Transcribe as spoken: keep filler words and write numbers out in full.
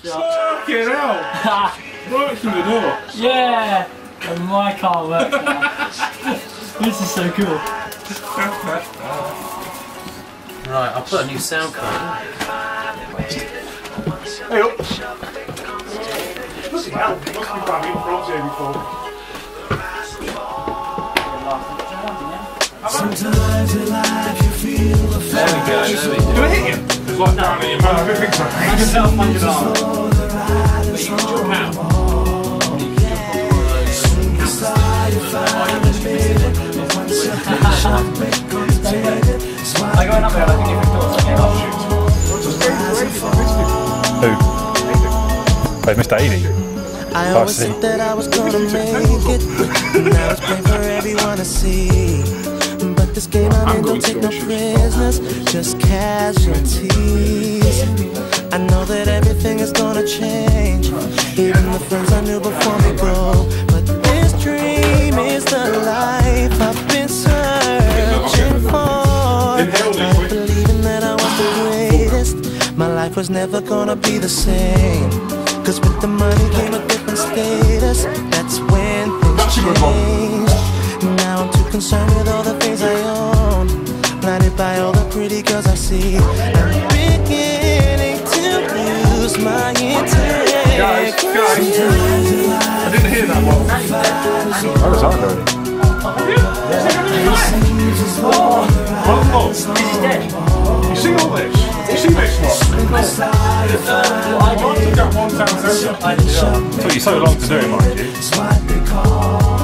Fucking hell! Works in the door. Yeah! And my car works now. This is so cool. Right, I'll put a new sound card. Hey up! Bloody hell, must be bad improv here before. Sometimes in life you feel the There we go, there we go. Do I hit you? It's like down at your mouth. I don't think so. I can tell my guitar. But you can jump out. You can jump on one of those. I go up there, I think if it does, I get off. Who? Oh, Mister eighty. I always think that I was gonna make it. Now it's plain for everyone to see. But this game I'm in don't take no prisoners, just casualties. I know that everything is gonna change, even the friends I knew before me go. But this dream is the life I've been searching for. Not believing that I was the greatest. My life was never gonna be the same. Cause with the money came a different status. That's when things changed. Now I'm too concerned with all the things I own, blinded by all the pretty girls I see. I'm beginning to lose my integrity. Guys, guys, I didn't hear that one. I was on already. Well, look, you see all this? You see this one? I want to go one thousand. It took you so long to do it, mind you.